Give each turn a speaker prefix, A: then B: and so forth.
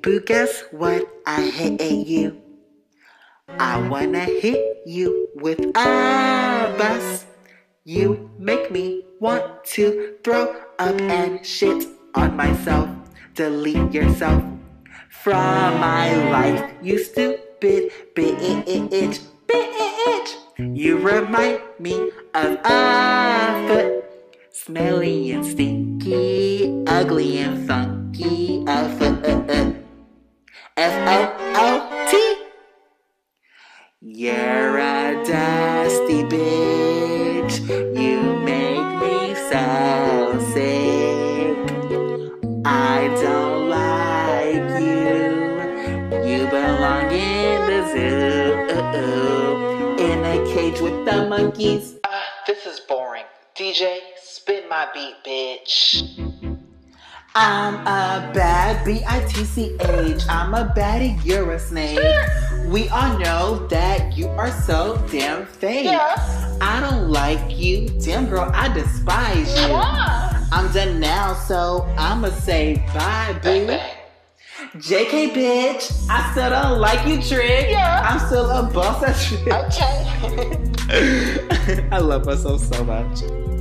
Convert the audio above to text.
A: Boo, guess what? I hate you. I wanna hit you with a bus. You make me want to throw up and shit on myself. Delete yourself from my life, you stupid bitch. You remind me of a foot, smelly and stinky, ugly and funky, a foot. F-O-O-T. You're a dusty bitch. You make me so sick. I don't like you. You belong in the zoo, in a cage with the monkeys.
B: This is boring. DJ, spin my beat, bitch.
A: I'm a bad B-I-T-C-H. I'm a baddie, you're a snake. We all know that you are so damn fake.
B: Yeah.
A: I don't like you. Damn girl, I despise you.
B: Yeah.
A: I'm done now, so I'ma say bye, boo.
B: Bang, bang.
A: JK bitch, I still don't like you, Trick.
B: Yeah.
A: I'm still a boss at Trick.
B: Okay.
A: I love myself so much.